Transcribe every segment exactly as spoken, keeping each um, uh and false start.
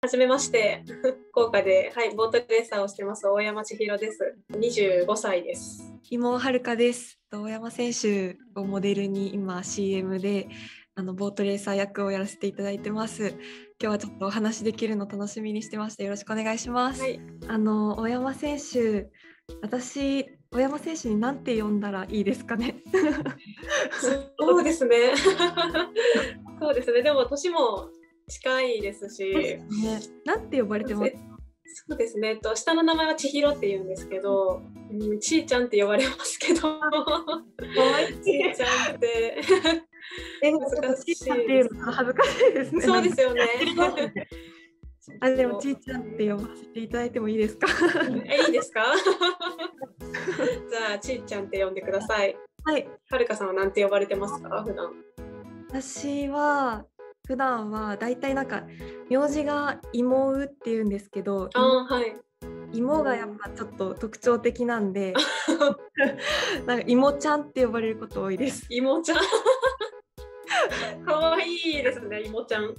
はじめまして、福岡で、はい、ボートレーサーをしてます大山千尋です。にじゅうごさいです。 妹はるかです。大山選手をモデルに今 シーエム であのボートレーサー役をやらせていただいてます。今日はちょっとお話できるの楽しみにしてました。よろしくお願いします。はい、あの大山選手、私大山選手に何て呼んだらいいですかね。 そうですね。そうですね。でも年も近いですし、 ね、なんて呼ばれてます？ そうですね。と下の名前は千尋って言うんですけど、うん、ちーちゃんって呼ばれますけど、ちーちゃんって難しい。ちーちゃんっていうのが恥ずかしいですね。 そうですよね。 あ、でもちーちゃんって呼ばせていただいてもいいですか？ え、いいですか？じゃあちーちゃんって呼んでください。 はい。 はるかさんは何て呼ばれてますか？普段。 私は普段はだいたいなんか名字が妹っていうんですけど、 あ、はい。 妹がやっぱちょっと特徴的なんで、なんか妹ちゃんって呼ばれること多いです。 妹ちゃん。可愛いですね、妹ちゃん。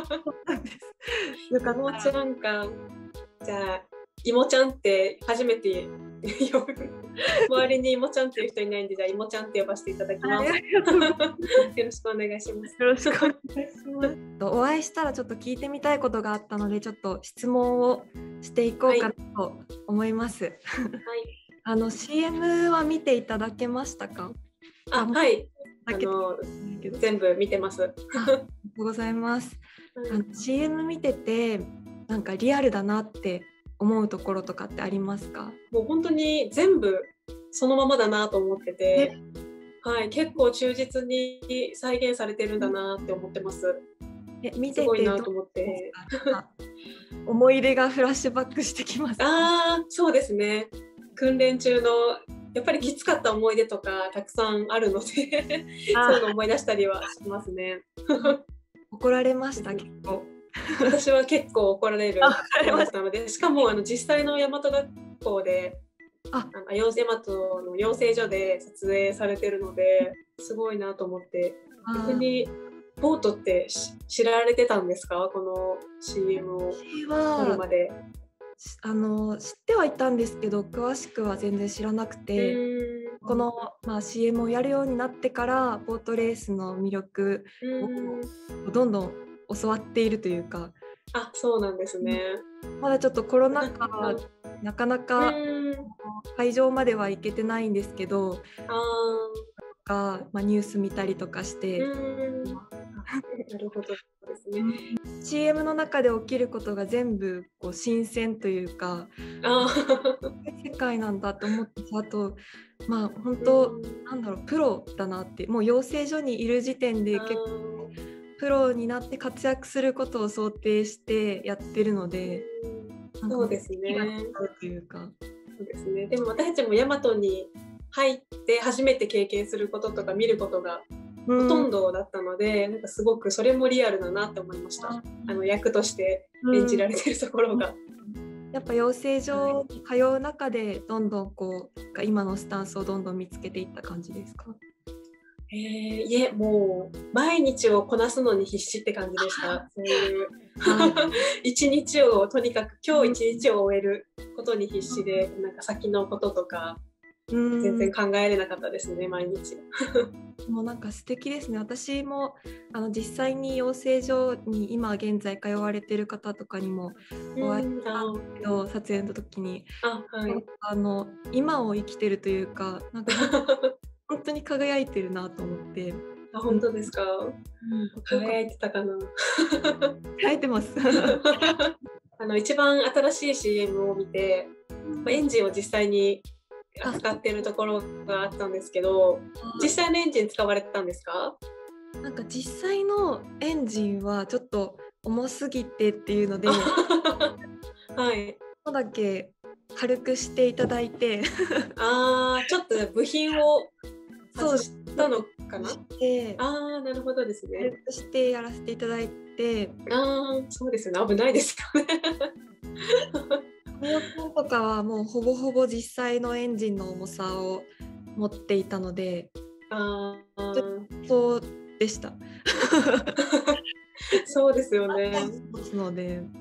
妹ちゃんか。じゃあ妹ちゃんって初めて呼ぶ。周りに妹ちゃんっていう人いないんで、じゃあ妹ちゃんって呼ばせていただきます。よろしくお願いします。 よろしくお願いします。お会いしたらちょっと聞いてみたいことがあったので、ちょっと質問をしていこうかなと思います。はい。あの シーエム は見ていただけましたか？ あ、はい。あの全部見てます。ありがとうございます。あの シーエム 見ててなんかリアルだなって思うところとかってありますか？ もう本当に全部そのままだなと思ってて、はい、結構忠実に再現されてるんだなって思ってます。 え、見ててすごいなと思って。 思い出がフラッシュバックしてきます。 ああ、そうですね。訓練中のやっぱりきつかった思い出とかたくさんあるので、そういうの思い出したりはしますね。 怒られました、結構。 私は結構怒られるだったので、しかもあの実際の大和学校で、あの大和の養成所で撮影されてるのですごいなと思って、逆にボートって知られてたんですか？この シーエム を撮るまで。 あの知ってはいたんですけど、詳しくは全然知らなくて、この、まあ、シーエム をやるようになってからボートレースの魅力をどんどん教わっているというか。 あ、そうなんですね。 まだちょっとコロナ禍なかなか会場までは行けてないんですけど、あまあ、ニュース見たりとかして。 なるほどですね。 シーエム の中で起きることが全部こう新鮮というか、世界なんだと思って、あとまあ本当なんだろう、プロだなって、もう養成所にいる時点で結構プロになって活躍することを想定してやってるので、 そうですね。 というか。 そうですね。でも私たちもヤマトに入って初めて経験することとか見ることがほとんどだったので、なんかすごくそれもリアルだなって思いました。あの役として演じられてるところが。 やっぱ養成所に通う中でどんどんこう今のスタンスをどんどん見つけていった感じですか？ えー、いえ、もう毎日をこなすのに必死って感じでした。そういう一日をとにかく今日一日を終えることに必死で、なんか先のこととか全然考えれなかったですね、毎日。 もうなんか素敵ですね。私もあの実際に養成所に今現在通われてる方とかにもお会いしたんですけど、撮影の時にあ、はい、 あの今を生きてるというか、なんか本当に輝いてるなと思って。 あ、本当ですか？うん、輝いてたかな。 輝いてます。 あの一番新しい シーエム を見て、エンジンを実際に扱ってるところがあったんですけど、実際のエンジン使われてたんですか？ なんか実際のエンジンはちょっと重すぎてっていうので、 はい。 ちょっとだけ軽くしていただいて、 ああ、ちょっと部品を外したのかな？ああ、なるほどですね。 軽くしてやらせていただいて、 ああ、そうですね。危ないですよね。 このとかはもうほぼほぼ実際のエンジンの重さを持っていたので、 ああ、 そうでした。 そうですよね。 ので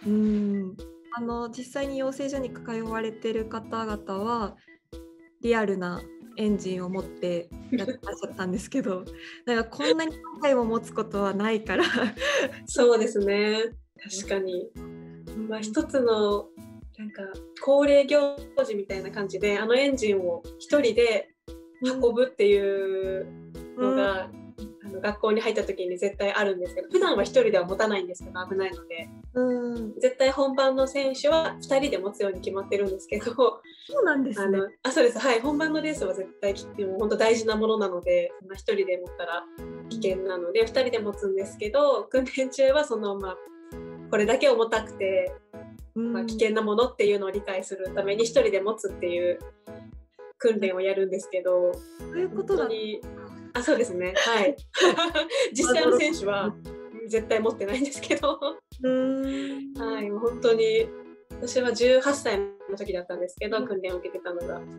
うんあの実際に養成所に通われてる方々はリアルなエンジンを持ってやってらっしゃったんですけどなんかこんなに何回も持つことはないからそうですね、確かに、まあ、一つのなんか恒例行事みたいな感じであのエンジンを一人で運ぶっていうのが、うんあの学校に入った時に絶対あるんですけど普段は一人では持たないんですけど危ないので、うん、絶対本番の選手はふたりで持つように決まってるんですけどそうなんですね。 あのあそうですはい本番のレースは絶対でも本当大事なものなのでそんな一人で持ったら危険なのでふたりで持つんですけど訓練中はそのまあこれだけ重たくて、まあ、危険なものっていうのを理解するために一人で持つっていう訓練をやるんですけどそういうことだにあそうですねはい実際の選手は絶対持ってないんですけどはい本当に私はじゅうはっさいの時だったんですけど、うん、訓練を受けてたのが、うん、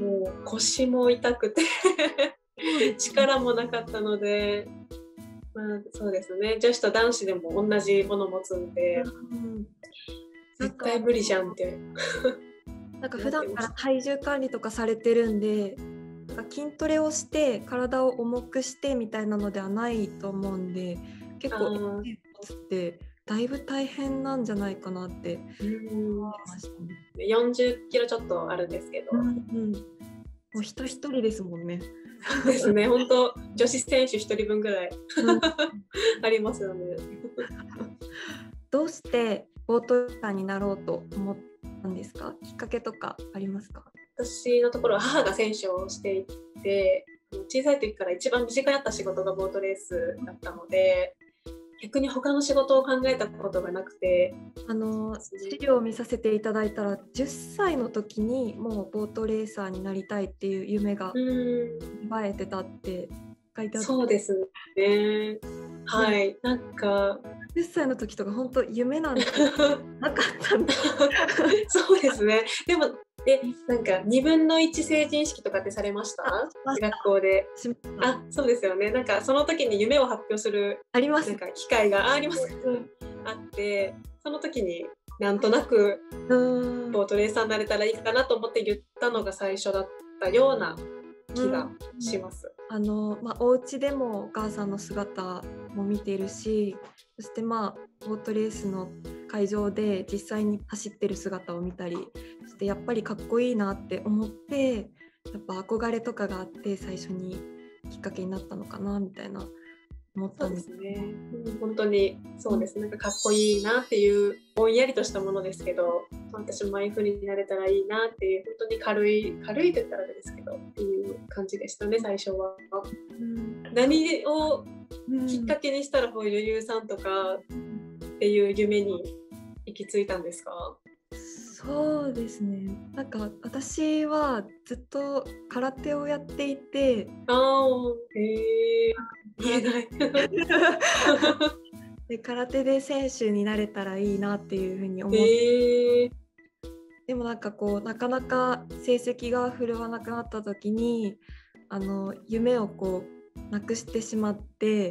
もう腰も痛くて力もなかったので、まあ、そうですね女子と男子でも同じものを持つんで、うん、絶対無理じゃんってなんか普段から体重管理とかされてるんでなんか筋トレをして体を重くしてみたいなのではないと思うんで結構エンジン持つってだいぶ大変なんじゃないかなって思いましたね。 よんじゅっキロちょっとあるんですけど、うんうん、 もう人一人ですもんね。 そうですね本当女子選手ひとりぶんぐらい、うん、ありますよね。 どうしてボートレーサーになろうと思ったんですか？きっかけとかありますか？ 私のところは母が選手をしていて小さい時から一番身近にあった仕事がボートレースだったので逆に他の仕事を考えたことがなくてあの資料を見させていただいたらじゅっさいの時にもうボートレーサーになりたいっていう夢が芽生えてたって書いてあった。 そうですねはい、うん、なんかじゅっさいの時とか本当夢なんてなかったんだそうですねでもでなんかにぶんのいち成人式とかってされました？学校で。あ、そうですよね。なんかその時に夢を発表するありますなんか機会が あ, あります、うん、あってその時になんとなくボートレーサーになれたらいいかなと思って言ったのが最初だったような気がします。 うん、あのまあ、お家でもお母さんの姿も見ているしそしてまあボートレースの会場で実際に走ってる姿を見たりそしてやっぱりかっこいいなって思ってやっぱ憧れとかがあって最初にきっかけになったのかなみたいな思ったんです。 そうですね、うん、本当にそうですね、なんかかっこいいなっていうぼんやりとしたものですけど私もああいう風になれたらいいなっていう本当に軽い軽いと言ったらあれですけどっていう感じでしたね最初は、うん、何をきっかけにしたらこういう女優さんとかっていう夢に行き着いたんですか？ そうですねなんか私はずっと空手をやっていてあーへー言えないで空手で選手になれたらいいなっていうふうに思って、でもなんかこうなかなか成績が振るわなくなった時にあの夢をこうなくしてしまって、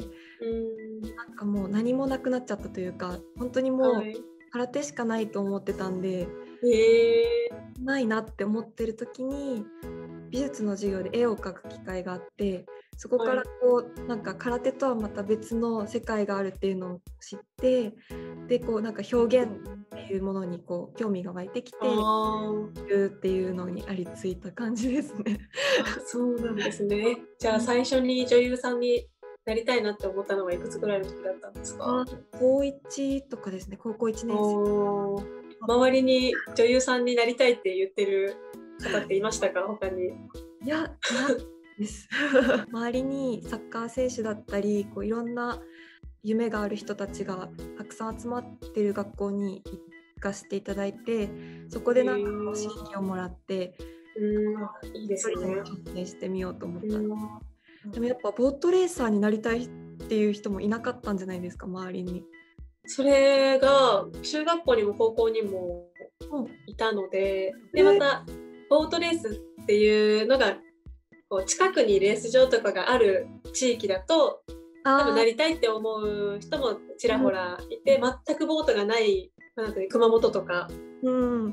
うんなんかもう何もなくなっちゃったというか本当にもう空手しかないと思ってたんで、はい、ないなって思ってる時に美術の授業で絵を描く機会があってそこからこう、はい、なんか空手とはまた別の世界があるっていうのを知ってでこうなんか表現っていうものにこう興味が湧いてきてっていうのにありついた感じですね。 あ、そうなんですね。じゃあ最初に女優さんになりたいなって思ったのはいくつぐらいの時だったんですか？ 高いちとかですね。高校いちねん生。 周りに女優さんになりたいって言ってる方っていましたか？他に。 いやです周りにサッカー選手だったりこういろんな夢がある人たちがたくさん集まってる学校に行かせていただいてそこでなんかこう刺激をもらってうんいいですね。 挑戦してみようと思った。でもやっぱボートレーサーになりたいっていう人もいなかったんじゃないですか周りに。 それが中学校にも高校にもいたので、うん、でまたボートレースっていうのがこう近くにレース場とかがある地域だと多分なりたいって思う人もちらほらいて、うん、全くボートがないなんか熊本とか、 うん、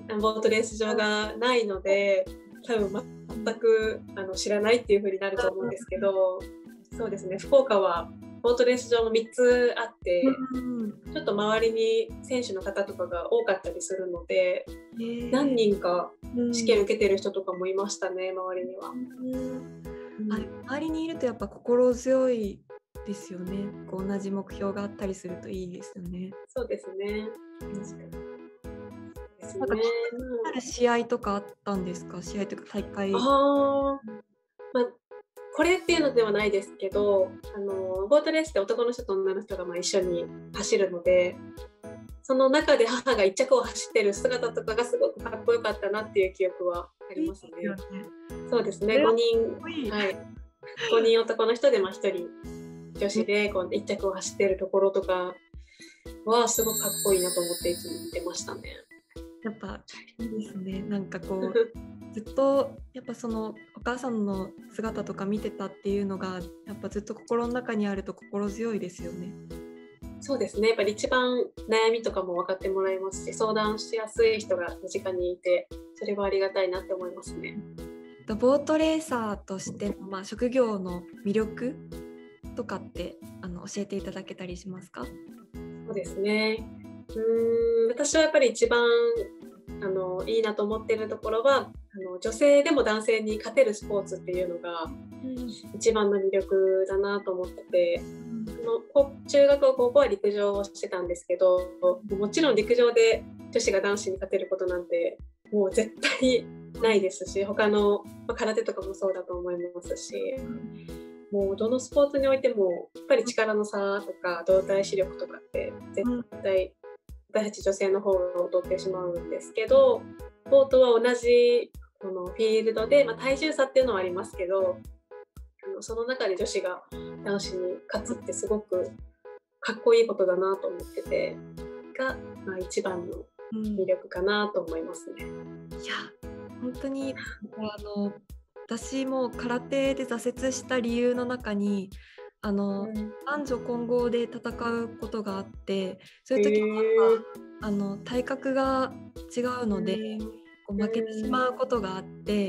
ボートレース場がないので多分全くあの知らないっていう風になると思うんですけど、そうですね、福岡はボートレース場もみっつあって、うん、ちょっと周りに選手の方とかが多かったりするので、何人か試験受けてる人とかもいましたね、周りには。 うん、あ、周りにいるとやっぱ心強いですよね。こう同じ目標があったりするといいですよね。 そうですね。確かに。ですね。 なんか気になる試合とかあったんですか？試合というか大会。 ああ、まあ、これっていうのではないですけど、あのボートレースって男の人と女の人がまあ一緒に走るので、その中で母が一着を走ってる姿とかがすごくかっこよかったなっていう記憶はありますね。いいですよね。そうですね、ごにん、はい、ごにん男の人でまあひとり女子でこう一着を走ってるところとかはすごくかっこいいなと思っていつも見てましたね。 やっぱいいですね。なんかこうずっとやっぱそのお母さんの姿とか見てたっていうのがやっぱずっと心の中にあると心強いですよね。 そうですね、やっぱり一番悩みとかも分かってもらえますし、相談しやすい人が身近にいて、それはありがたいなって思いますね。 ボートレーサーとしての、まあ、職業の魅力とかってあの教えていただけたりしますか？ そうですね、うーん、私はやっぱり一番あのいいなと思っているところは、あの女性でも男性に勝てるスポーツっていうのが一番の魅力だなと思ってて、うん、の中学高校は陸上をしてたんですけど、もちろん陸上で女子が男子に勝てることなんてもう絶対ないですし、他の、まあ、空手とかもそうだと思いますし、もうどのスポーツにおいてもやっぱり力の差とか動体視力とかって絶対私たち女性の方が劣ってしまうんですけど、ボートは同じこのフィールドで、まあ、体重差っていうのはありますけど、あのその中で女子が男子に勝つってすごくかっこいいことだなと思ってて、が、まあ、一番の魅力かなと思いますね。 うん、いや本当にあの私も空手で挫折した理由の中にあの、うん、男女混合で戦うことがあって、そういう時はあの体格が違うので、うん、こう負けてしまうことがあって、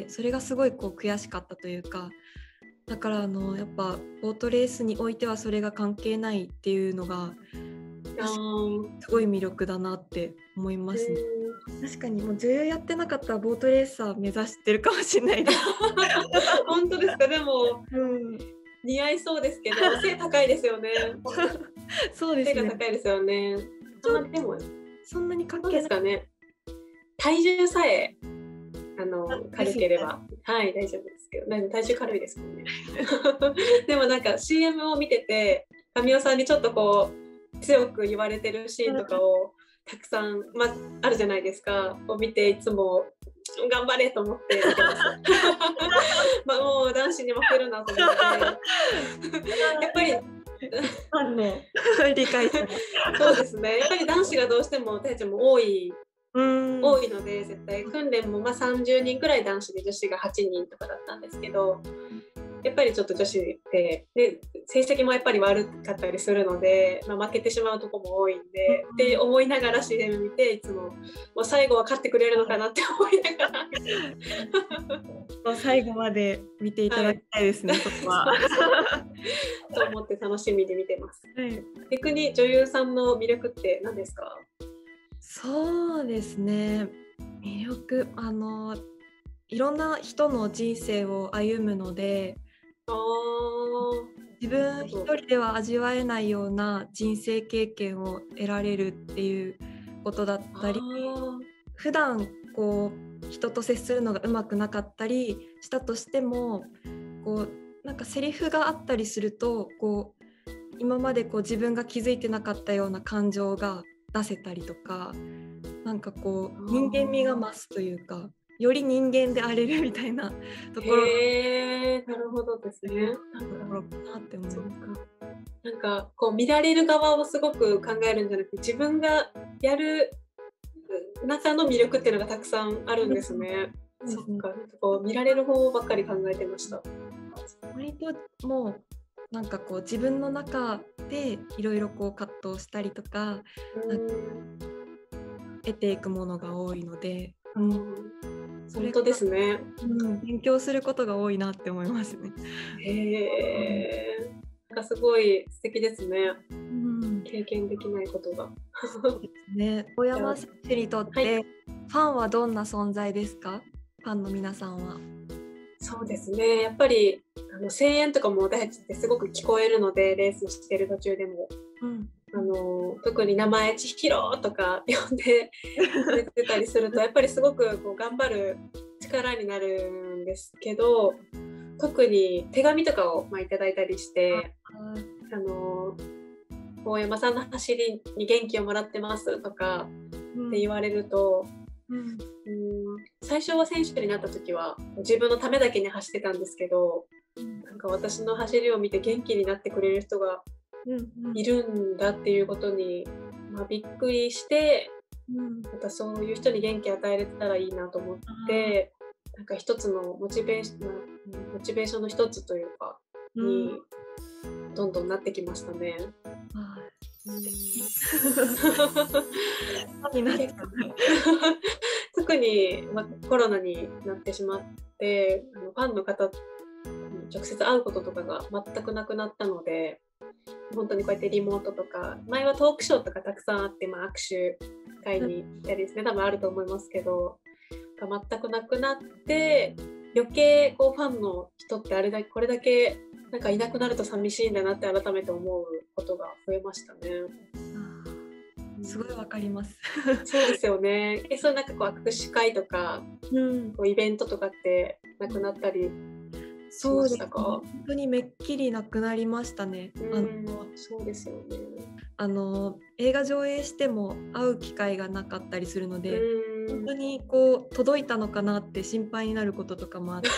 それがすごいこう悔しかったというか、だからあのやっぱボートレースにおいてはそれが関係ないっていうのがすごい魅力だなって思いますね。確かにもう女優やってなかったらボートレーサー目指してるかもしれないです。 本当ですか？でも、うん似合いそうですけど、背高いですよね。 そうですね。 背が高いですよね。そんなでもそんなに関係ないですかね。体重さえあの軽ければ、はい大丈夫ですけど、体重軽いですもんね。でもなんか シーエム を見てて、神尾さんにちょっとこう強く言われてるシーンとかをたくさん、ま、あるじゃないですか。を見ていつも頑張れと思って見てます。まあもう男子に負けるなと思ってやっぱりあの理解そうですね、やっぱり男子がどうしても体重も多い多いので、絶対訓練もまあさんじゅうにんくらい男子で女子がはちにんとかだったんですけど、やっぱりちょっと女子ってで成績もやっぱり悪かったりするので、まあ、負けてしまうとこも多いんで、うん、って思いながら シーエム 見て、いつももう最後は勝ってくれるのかなって思いながら最後まで見ていただきたいですね、はい、そこはと思って楽しみで見てます、はい、逆に女優さんの魅力って何ですか？ そうですね、魅力、あのいろんな人の人生を歩むので、自分一人では味わえないような人生経験を得られるっていうことだったり、普段こう人と接するのがうまくなかったりしたとしても、こうなんかセリフがあったりすると、こう今までこう自分が気づいてなかったような感情が出せたりとか、なんかこう人間味が増すというか、より人間であれるみたいなところが、 へー、なるほどですね。 なって思います。 なんかこう見られる側をすごく考えるんじゃなくて、自分がやる中の魅力っていうのがたくさんあるんですね。うん、そっか、なんかこう見られる方ばっかり考えてました。 割ともうなんかこう自分の中でいろいろこう葛藤したりとか、うん得ていくものが多いので、 うん、それ本当ですね、 うん、勉強することが多いなって思いますね。 へー、なんかすごい素敵ですね、 うん、 経験できないことが。 そうですね。大山選手にとって、はい、ファンはどんな存在ですか？ファンの皆さんは。 そうですね、やっぱりあの声援とかも私たちってすごく聞こえるので、レースしてる途中でも、うん、あの特に名前千尋とか呼んで出てたりするとやっぱりすごくこう頑張る力になるんですけど、特に手紙とかを、まあ、いただいたりして、あの大山さんの走りに元気をもらってますとかって言われると、うんうん、最初は選手になった時は自分のためだけに走ってたんですけど、なんか私の走りを見て元気になってくれる人がいるんだっていうことに、まあ、びっくりして、うん、またそういう人に元気を与えれたらいいなと思って、なんか一つのモチベーション、モチベーションの一つというかにどんどんなってきましたね。特に、まあ、コロナになってしまってあのファンの方に直接会うこととかが全くなくなったので、本当にこうやってリモートとか、前はトークショーとかたくさんあって、まあ、握手会に行ったりですね、多分あると思いますけど、が全くなくなって、余計こうファンの人ってあれだけこれだけなんかいなくなると寂しいんだなって改めて思うことが増えましたね。 すごいわかります。 そうですよね。え、そうなんかこう握手会とか、うん、こうイベントとかってなくなったりしましたか？ そうですね、本当にめっきりなくなりましたね。 あのそうですよね。 あの映画上映しても会う機会がなかったりするので、本当にこう届いたのかなって心配になることとかもあって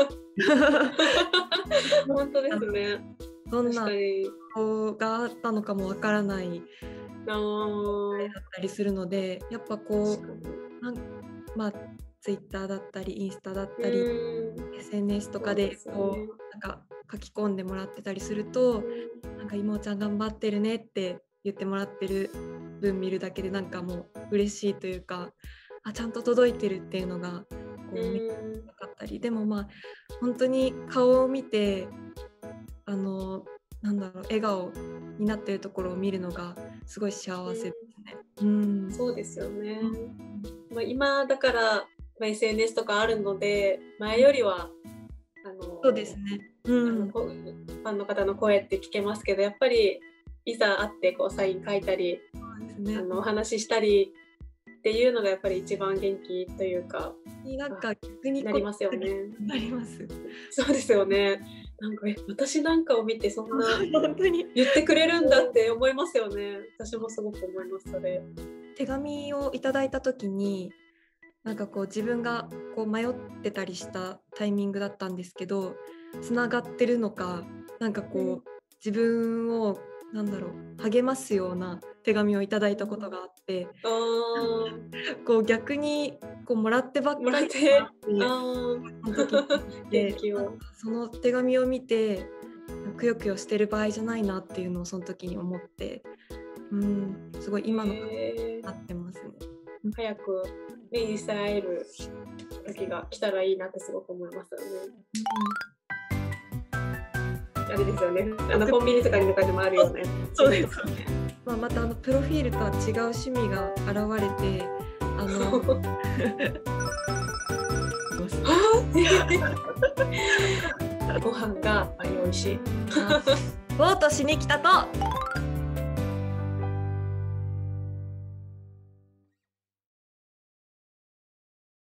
本当ですね。 どんな子があったのかもわからないだったりするので、やっぱこうなんまあツイッターだったりインスタだったり エスエヌエス とかでこう、ね、なんか書き込んでもらってたりすると、なんか妹ちゃん頑張ってるねって言ってもらってる分見るだけでなんかもう嬉しいというか、あちゃんと届いてるっていうのがこう見なかったり、でもまあ本当に顔を見てあのなんだろう笑顔になってるところを見るのがすごい幸せですね。 うん、そうですよね。まあ、今だから、まあ、エスエヌエス とかあるので前よりはあのそうですね、うん、 ファンの方の声って聞けますけど、やっぱりいざ会ってこうサイン書いたり、そうですね、あのお話ししたりっていうのがやっぱり一番元気というか、 なんか逆になりますよね。 なります。 そうですよね。なんかえ私なんかを見てそんな言ってくれるんだって思いますよね。私もすごく思います。それ手紙をいただいた時になんかこう自分がこう迷ってたりしたタイミングだったんですけど、つながってるのかなんかこう、うん、自分をなんだろう励ますような手紙をいただいたことがあって、あこう逆にこうもらってばっかりでその手紙を見てくよくよしてる場合じゃないなっていうのをその時に思って、うん、すごい今のなってますね。 早く目にさえる時が来たらいいなってすごく思いますよね。うん、あれですよね。あのコンビニとかにとかでもあるよね。 そうですよね。まあ、またあのプロフィールとは違う趣味が現れて、あのご飯があり美味しい。 ボートしに来たと。